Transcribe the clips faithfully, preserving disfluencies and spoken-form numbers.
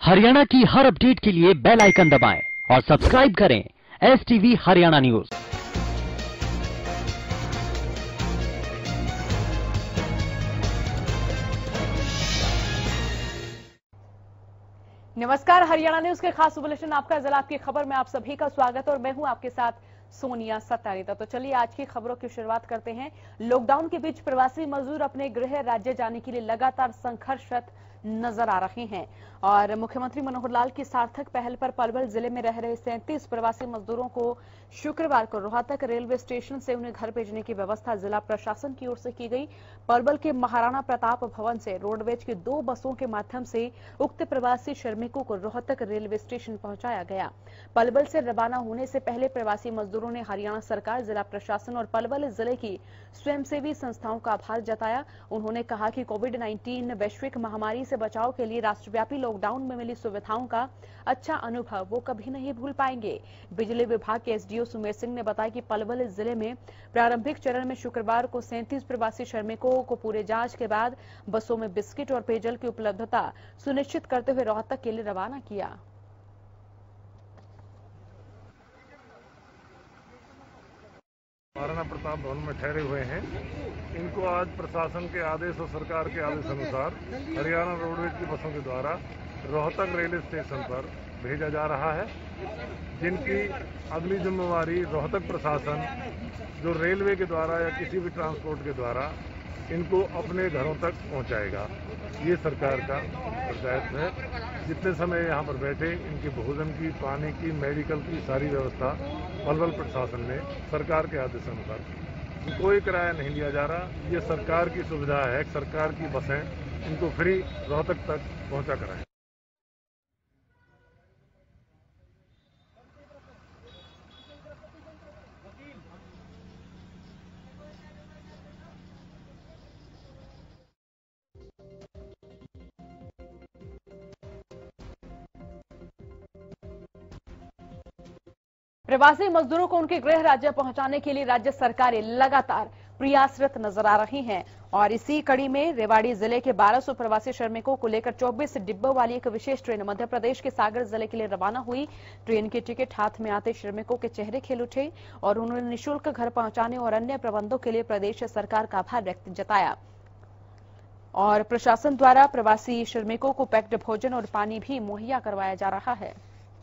हरियाणा की हर अपडेट के लिए बेल आइकन दबाएं और सब्सक्राइब करें एस टीवी हरियाणा न्यूज। नमस्कार, हरियाणा न्यूज के खास बुलेटिन आपका जिला आपकी खबर में आप सभी का स्वागत और मैं हूं आपके साथ सोनिया सत्तारिता। तो चलिए आज की खबरों की शुरुआत करते हैं। लॉकडाउन के बीच प्रवासी मजदूर अपने गृह राज्य जाने के लिए लगातार संघर्षरत नजर आ रहे हैं और मुख्यमंत्री मनोहर लाल की सार्थक पहल पर पलवल जिले में रह रहे सैंतीस प्रवासी मजदूरों को शुक्रवार को रोहतक रेलवे स्टेशन से उन्हें घर भेजने की व्यवस्था जिला प्रशासन की ओर से की गई। पलवल के महाराणा प्रताप भवन से रोडवेज की दो बसों के माध्यम से उक्त प्रवासी श्रमिकों को रोहतक रेलवे स्टेशन पहुंचाया गया। पलवल से रवाना होने से पहले प्रवासी मजदूरों ने हरियाणा सरकार, जिला प्रशासन और पलवल जिले की स्वयंसेवी संस्थाओं का आभार जताया। उन्होंने कहा कि कोविड नाइन्टीन वैश्विक महामारी से बचाव के लिए राष्ट्रव्यापी लॉकडाउन में मिली सुविधाओं का अच्छा अनुभव वो कभी नहीं भूल पाएंगे। बिजली विभाग के एसडीओ सुमेर सिंह ने बताया कि पलवल जिले में प्रारंभिक चरण में शुक्रवार को सैंतीस प्रवासी श्रमिकों को पूरे जांच के बाद बसों में बिस्किट और पेयजल की उपलब्धता सुनिश्चित करते हुए रोहतक के लिए रवाना किया। महाराणा प्रताप भवन में ठहरे हुए हैं। इनको आज प्रशासन के आदेश और सरकार के आदेश अनुसार हरियाणा रोडवेज की बसों के द्वारा रोहतक रेलवे स्टेशन पर भेजा जा रहा है, जिनकी अगली जिम्मेवारी रोहतक प्रशासन जो रेलवे के द्वारा या किसी भी ट्रांसपोर्ट के द्वारा इनको अपने घरों तक पहुंचाएगा। ये सरकार का दायित्व है। जितने समय यहाँ पर बैठे इनके भोजन की, पानी की, मेडिकल की सारी व्यवस्था पलवल प्रशासन ने सरकार के आदेश अनुसार कोई किराया नहीं लिया जा रहा। ये सरकार की सुविधा है, सरकार की बसें इनको फ्री रोहतक तक पहुंचा कराएं। प्रवासी मजदूरों को उनके गृह राज्य पहुंचाने के लिए राज्य सरकारें लगातार प्रयासरत नजर आ रही हैं और इसी कड़ी में रेवाड़ी जिले के बारह सौ प्रवासी श्रमिकों को लेकर चौबीस डिब्बों वाली एक विशेष ट्रेन मध्य प्रदेश के सागर जिले के लिए रवाना हुई। ट्रेन की टिकट हाथ में आते श्रमिकों के चेहरे खिल उठे और उन्होंने निःशुल्क घर पहुंचाने और अन्य प्रबंधों के लिए प्रदेश सरकार का आभार व्यक्त जताया और प्रशासन द्वारा प्रवासी श्रमिकों को पैक्ड भोजन और पानी भी मुहैया करवाया जा रहा है।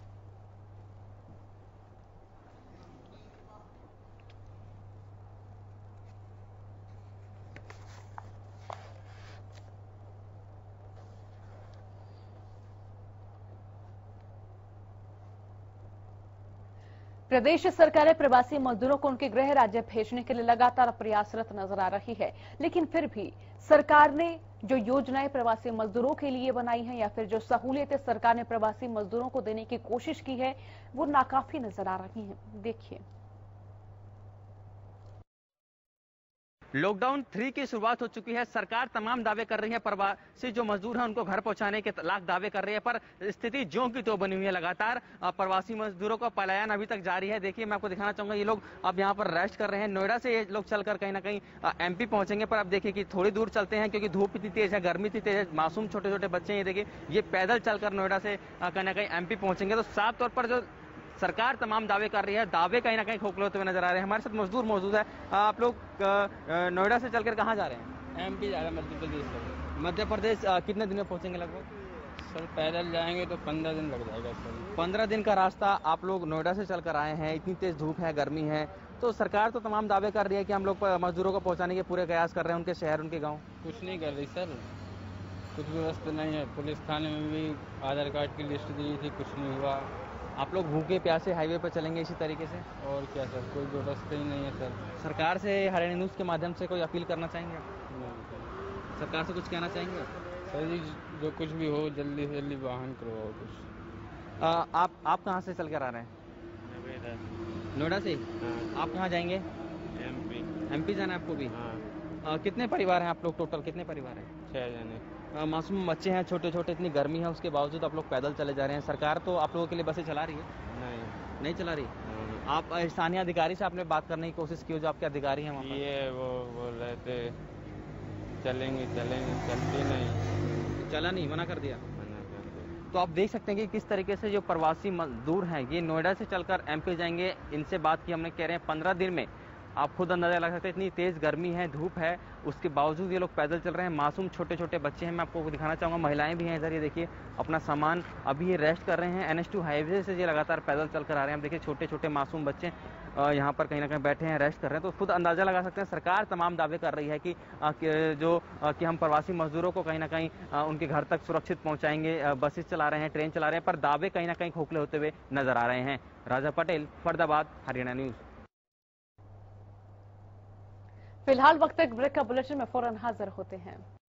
प्रदेश सरकार प्रवासी मजदूरों को उनके गृह राज्य भेजने के लिए लगातार प्रयासरत नजर आ रही है, लेकिन फिर भी सरकार ने जो योजनाएं प्रवासी मजदूरों के लिए बनाई हैं या फिर जो सहूलियतें सरकार ने प्रवासी मजदूरों को देने की कोशिश की है वो नाकाफी नजर आ रही हैं। देखिए, लॉकडाउन थ्री की शुरुआत हो चुकी है। सरकार तमाम दावे कर रही है, प्रवासी जो मजदूर हैं उनको घर पहुंचाने के लाख दावे कर रही है, पर स्थिति ज्यों की त्यों बनी हुई है। लगातार प्रवासी मजदूरों का पलायन अभी तक जारी है। देखिए, मैं आपको दिखाना चाहूंगा, ये लोग अब यहाँ पर रेस्ट कर रहे हैं। नोएडा से ये लोग चलकर कहीं ना कहीं एमपी पहुंचेंगे, पर अब देखिए कि थोड़ी दूर चलते हैं क्योंकि धूप इतनी तेज है, गर्मी इतनी तेज है, मासूम छोटे छोटे बच्चे हैं। ये देखिए, ये पैदल चलकर नोएडा से कहीं ना कहीं एमपी पहुंचेंगे। तो साफ तौर पर जो सरकार तमाम दावे कर रही है, दावे कहीं ना कहीं खोखले होते हुए नजर आ रहे हैं। हमारे साथ मजदूर मौजूद है। आप लोग नोएडा से चलकर कहाँ जा रहे हैं? एमपी जा रहे हैं, मध्य प्रदेश। मध्य प्रदेश कितने दिन में पहुंचेंगे लगभग? सर पैदल जाएंगे तो पंद्रह दिन लग जाएगा सर। पंद्रह दिन का रास्ता आप लोग नोएडा से चलकर आए हैं। इतनी तेज धूप है, गर्मी है, तो सरकार तो तमाम दावे कर रही है कि हम लोग मजदूरों को पहुँचाने के पूरे प्रयास कर रहे हैं, उनके शहर, उनके गाँव। कुछ नहीं कर रही सर, कुछ व्यवस्था नहीं है। पुलिस थाने में भी आधार कार्ड की लिस्ट दी थी, कुछ नहीं हुआ। आप लोग भूखे प्यासे हाईवे पर चलेंगे इसी तरीके से? और क्या सर, कोई व्यवस्था ही नहीं है सर। सरकार से हरियाणा न्यूज़ के माध्यम से कोई अपील करना चाहेंगे? सरकार से कुछ कहना चाहेंगे? सर जी, जो कुछ भी हो जल्दी से जल्दी वाहन करवाओ कुछ। आ, आप आप कहाँ से चल कर आ रहे हैं? नोएडा से? हाँ। आप कहाँ जाएंगे? एमपी। एमपी जाना है आपको भी? हाँ। आ, कितने परिवार हैं आप लोग? टोटल कितने परिवार हैं? छः जने। मासूम बच्चे हैं, छोटे छोटे, इतनी गर्मी है, उसके बावजूद आप लोग पैदल चले जा रहे हैं। सरकार तो आप लोगों के लिए बसें चला रही है? नहीं नहीं चला रही। नहीं। आप स्थानीय अधिकारी से आपने बात करने की कोशिश की हो, जो आपके अधिकारी हैं वहाँ पर? ये वो बोल रहे थे चलेंगे चलेंगे, चलती नहीं। चला नहीं, मना कर दिया? मना कर दिया। तो आप देख सकते हैं कि किस तरीके से जो प्रवासी मजदूर हैं ये नोएडा से चलकर एमपी जाएंगे। इनसे बात की हमने, कह रहे हैं पंद्रह दिन में आप खुद अंदाजा लगा सकते हैं, इतनी तेज गर्मी है, धूप है, उसके बावजूद ये लोग पैदल चल रहे हैं। मासूम छोटे छोटे बच्चे हैं, मैं आपको दिखाना चाहूँगा, महिलाएं भी हैं इधर। ये देखिए अपना सामान अभी ये रेस्ट कर रहे हैं। एन एच टू हाईवे से ये लगातार पैदल चल कर आ रहे हैं। आप देखिए छोटे छोटे मासूम बच्चे यहाँ पर कहीं ना कहीं बैठे हैं, रेस्ट कर रहे हैं। तो खुद अंदाजा लगा सकते हैं सरकार तमाम दावे कर रही है कि जो कि हम प्रवासी मजदूरों को कहीं ना कहीं उनके घर तक सुरक्षित पहुँचाएंगे, बसेस चला रहे हैं, ट्रेन चला रहे हैं, पर दावे कहीं ना कहीं खोखले होते हुए नजर आ रहे हैं। राजा पटेल, फरीदाबाद, हरियाणा न्यूज। फिलहाल वक्त एक ब्रेक का बुलेटिन में फौरन हाजिर होते हैं।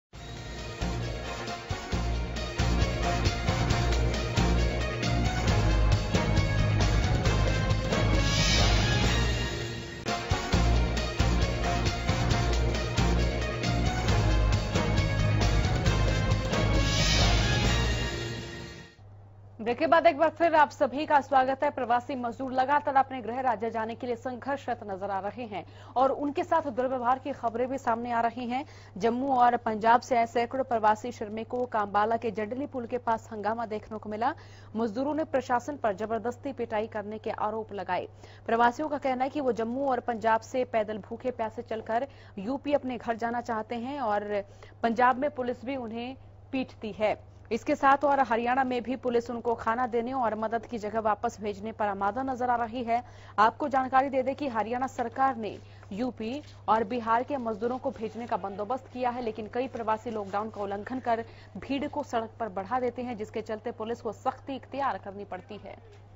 ब्रेक के बाद एक बार फिर आप सभी का स्वागत है। प्रवासी मजदूर लगातार अपने गृह राज्य जाने के लिए संघर्षरत नजर आ रहे हैं और उनके साथ दुर्व्यवहार की खबरें भी सामने आ रही हैं। जम्मू और पंजाब से आए सैकड़ों प्रवासी श्रमिकों को कांबाला के जडली पुल के पास हंगामा देखने को मिला। मजदूरों ने प्रशासन पर जबरदस्ती पिटाई करने के आरोप लगाए। प्रवासियों का कहना है कि वो जम्मू और पंजाब से पैदल भूखे प्यासे चलकर यूपी अपने घर जाना चाहते हैं और पंजाब में पुलिस भी उन्हें पीटती है। इसके साथ और हरियाणा में भी पुलिस उनको खाना देने और मदद की जगह वापस भेजने पर आमादा नजर आ रही है। आपको जानकारी दे दें कि हरियाणा सरकार ने यूपी और बिहार के मजदूरों को भेजने का बंदोबस्त किया है, लेकिन कई प्रवासी लॉकडाउन का उल्लंघन कर भीड़ को सड़क पर बढ़ा देते हैं, जिसके चलते पुलिस को सख्ती इख्तियार करनी पड़ती है।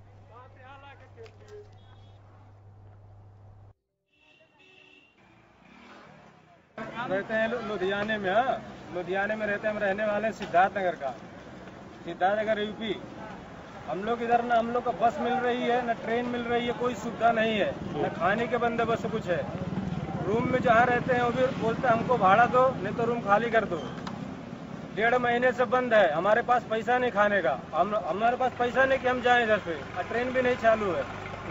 रहते हैं लुधियाने में, लुधियाने में रहते हैं। हम रहने वाले सिद्धार्थ नगर का, सिद्धार्थ नगर यूपी। हम लोग इधर ना हम लोग को बस मिल रही है, न ट्रेन मिल रही है, कोई सुविधा नहीं है, न खाने के बंदोबस्त कुछ है। रूम में जहाँ रहते हैं वो भी बोलते हैं हमको भाड़ा दो, नहीं तो रूम खाली कर दो। डेढ़ महीने से बंद है, हमारे पास पैसा नहीं खाने का। हम हमारे पास पैसा नहीं कि हम जाएं इधर से, और ट्रेन भी नहीं चालू है।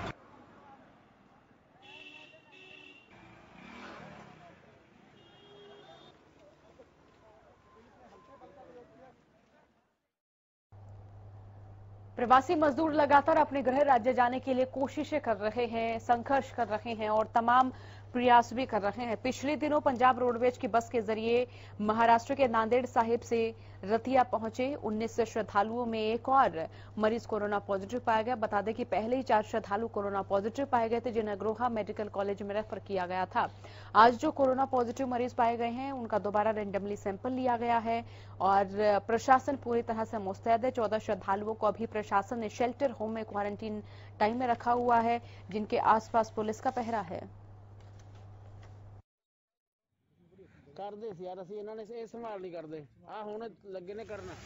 प्रवासी मजदूर लगातार अपने गृह राज्य जाने के लिए कोशिशें कर रहे हैं, संघर्ष कर रहे हैं और तमाम प्रयास भी कर रहे हैं। पिछले दिनों पंजाब रोडवेज की बस के जरिए महाराष्ट्र के नांदेड़ साहिब से रतिया पहुंचे उन्नीस श्रद्धालुओं में एक और मरीज कोरोना पॉजिटिव पाया गया। बता दें कि पहले ही चार श्रद्धालु कोरोना पॉजिटिव पाए गए थे, जिन्हें अग्रोहा मेडिकल कॉलेज में रेफर किया गया था। आज जो कोरोना पॉजिटिव मरीज पाए गए हैं उनका दोबारा रेंडमली सैंपल लिया गया है और प्रशासन पूरी तरह से मुस्तैद है। चौदह श्रद्धालुओं को अभी प्रशासन ने शेल्टर होम में क्वारंटीन टाइम में रखा हुआ है, जिनके आसपास पुलिस का पहरा है। ਕਰਦੇ ਸੀ ਯਾਰ, ਅਸੀਂ ਇਹਨਾਂ ਨੇ ਇਹ ਸੰਭਾਲ ਨਹੀਂ ਕਰਦੇ। ਆ ਹੁਣ ਲੱਗੇ ਨੇ ਕਰਨਾ।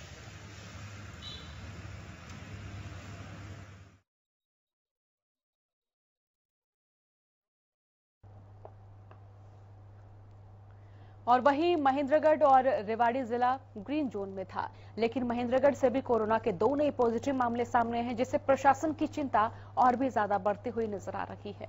और वहीं महेंद्रगढ़ और रेवाड़ी जिला ग्रीन जोन में था, लेकिन महेंद्रगढ़ से भी कोरोना के दो नए पॉजिटिव मामले सामने हैं, जिससे प्रशासन की चिंता और भी ज्यादा बढ़ती हुई नजर आ रही है।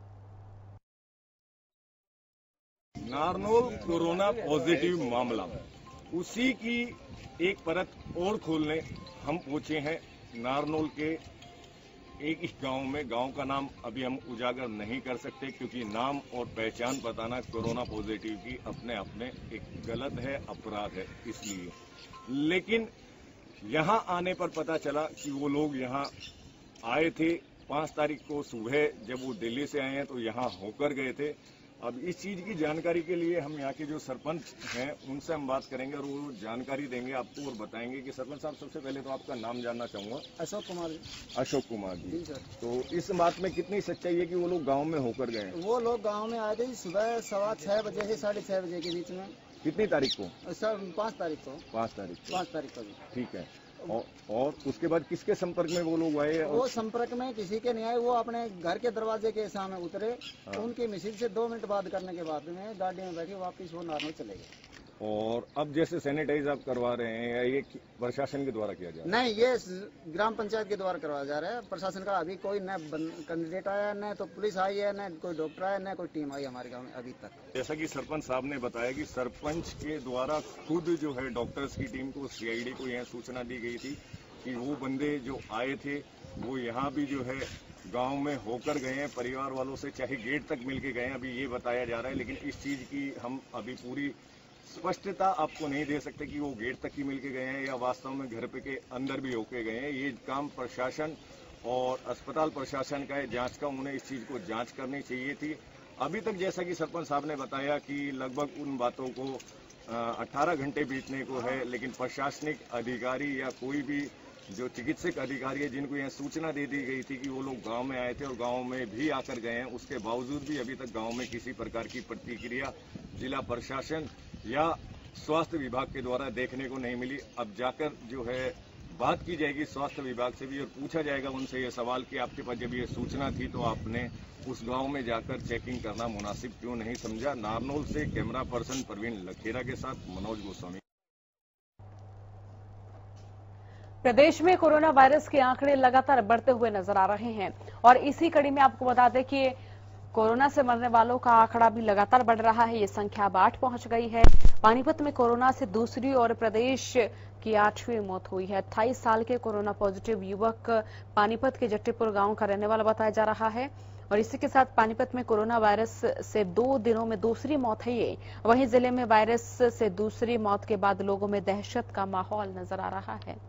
नारनौल कोरोना पॉजिटिव मामला, उसी की एक परत और खोलने हम पहुंचे हैं नारनौल के एक इस गांव में। गांव का नाम अभी हम उजागर नहीं कर सकते क्योंकि नाम और पहचान बताना कोरोना पॉजिटिव की अपने आप में एक गलत है, अपराध है, इसलिए। लेकिन यहां आने पर पता चला कि वो लोग यहां आए थे पांच तारीख को सुबह, जब वो दिल्ली से आए हैं तो यहां होकर गए थे। अब इस चीज की जानकारी के लिए हम यहाँ के जो सरपंच हैं उनसे हम बात करेंगे और वो जानकारी देंगे आपको और बताएंगे कि सरपंच साहब, सबसे पहले तो आपका नाम जानना चाहूंगा। अशोक कुमार जी। अशोक कुमार जी, जी सर। तो इस बात में कितनी सच्चाई है कि वो लोग गांव में होकर गए हैं? वो लोग गांव में आए थे सुबह सवा छह बजे से साढ़े छह बजे के बीच में। कितनी तारीख को? सर पाँच तारीख को। पाँच तारीख को पाँच तारीख को। ठीक है। और, और उसके बाद किसके संपर्क में वो लोग आए? वो संपर्क में किसी के नहीं आए, वो अपने घर के दरवाजे के सामने उतरे। हाँ। उनकी मिसिल से दो मिनट बाद करने के बाद में गाड़ी में बैठे वापिस वो नारनौल चले गए। और अब जैसे सैनिटाइज आप करवा रहे हैं या ये प्रशासन के द्वारा किया जा रहा है? नहीं, ये ग्राम पंचायत के द्वारा करवाया जा रहा है। प्रशासन का अभी कोई न कैंडिडेट आया, न तो पुलिस आई है, न कोई डॉक्टर आया, न कोई टीम आई हमारे गाँव में अभी तक। जैसा कि सरपंच साहब ने बताया कि सरपंच के द्वारा खुद जो है डॉक्टर्स की टीम को, सीआईडी को यह सूचना दी गई थी कि वो बंदे जो आए थे वो यहाँ भी जो है गांव में होकर गए हैं, परिवार वालों से चाहे गेट तक मिलके गए हैं, अभी ये बताया जा रहा है। लेकिन इस चीज की हम अभी पूरी स्पष्टता आपको नहीं दे सकते कि वो गेट तक ही मिलके गए हैं या वास्तव में घर पे के अंदर भी होके गए हैं। ये काम प्रशासन और अस्पताल प्रशासन का है, जांच का, उन्हें इस चीज को जांच करनी चाहिए थी। अभी तक जैसा कि सरपंच साहब ने बताया कि लगभग उन बातों को अठारह घंटे बीतने को है, लेकिन प्रशासनिक अधिकारी या कोई भी जो चिकित्सक अधिकारी है जिनको यह सूचना दे दी गई थी कि वो लोग गांव में आए थे और गांव में भी आकर गए हैं, उसके बावजूद भी अभी तक गांव में किसी प्रकार की प्रतिक्रिया जिला प्रशासन या स्वास्थ्य विभाग के द्वारा देखने को नहीं मिली। अब जाकर जो है बात की जाएगी स्वास्थ्य विभाग से भी और पूछा जाएगा उनसे ये सवाल कि आपके पास जब ये सूचना थी तो आपने उस गांव में जाकर चेकिंग करना मुनासिब क्यों नहीं समझा। नारनौल से कैमरा पर्सन प्रवीण लखेरा के साथ मनोज गोस्वामी। प्रदेश में कोरोना वायरस के आंकड़े लगातार बढ़ते हुए नजर आ रहे हैं और इसी कड़ी में आपको बता दें कि कोरोना से मरने वालों का आंकड़ा भी लगातार बढ़ रहा है। ये संख्या अब आठ पहुंच गई है। पानीपत में कोरोना से दूसरी और प्रदेश की आठवीं मौत हुई है। अट्ठाईस साल के कोरोना पॉजिटिव युवक पानीपत के जट्टीपुर गांव का रहने वाला बताया जा रहा है और इसी के साथ पानीपत में कोरोना वायरस से दो दिनों में दूसरी मौत है ये। वहीं जिले में वायरस से दूसरी मौत के बाद लोगों में दहशत का माहौल नजर आ रहा है।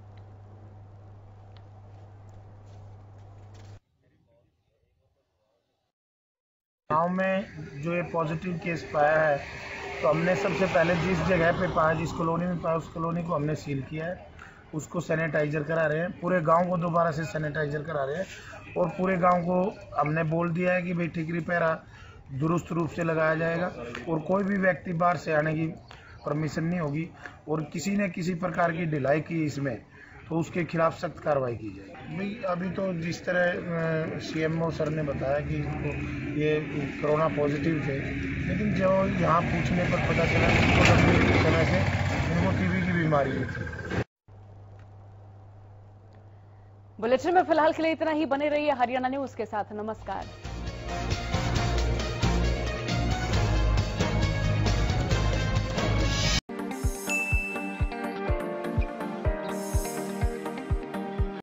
गांव में जो ये पॉजिटिव केस पाया है तो हमने सबसे पहले जिस जगह पे पाया, जिस कॉलोनी में पाया, उस कॉलोनी को हमने सील किया है। उसको सैनिटाइजर करा रहे हैं, पूरे गांव को दोबारा से सैनिटाइजर करा रहे हैं और पूरे गांव को हमने बोल दिया है कि भाई ठिकरी पहरा दुरुस्त रूप से लगाया जाएगा और कोई भी व्यक्ति बाहर से आने की परमिशन नहीं होगी और किसी ने किसी प्रकार की ढिलाई की इसमें तो उसके खिलाफ सख्त कार्रवाई की जाएगी। भाई अभी तो जिस तरह सीएमओ सर ने बताया कि ये कोरोना पॉजिटिव थे, लेकिन जो यहाँ पूछने पर पता चला कि लंबे समय से इनको टीबी की बीमारी थी। बुलेटिन में फिलहाल के लिए इतना ही। बने रहिए हरियाणा न्यूज के साथ। नमस्कार।